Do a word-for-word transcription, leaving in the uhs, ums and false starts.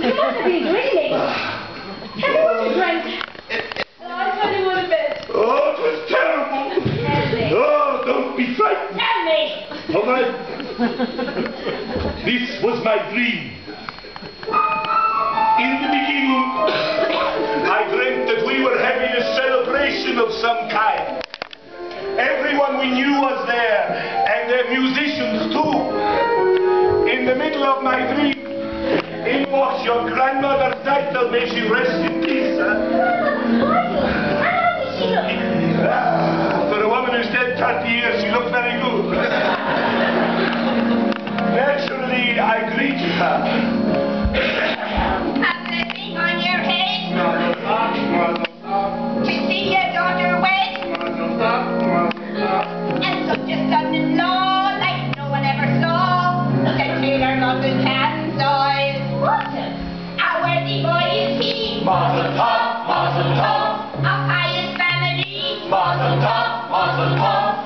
You must have been dreaming. Tell me what you drank. And I'll tell you what a bit. Oh, it was terrible. Tell me. Oh, don't be frightened. Tell me. All right. This was my dream. In the beginning, I dreamt that we were having a celebration of some kind. Everyone we knew was there, and their musicians too. In the middle of my dream, in walks your grandmother Zeital, may she rest in peace. Huh? How does she look? Ah, for a woman who's dead thirty years, she looked very good. Naturally, I greeted her. Have anything on your head? Mazel tov, mazel tov. To see your daughter wed? Mazel tov, mazel tov. And such a son-in-law like no one ever saw. The tailor mother's hands eyes. What? A worthy boy is he. Mazel tov, mazel tov. Of highest family. Mazel tov, mazel tov.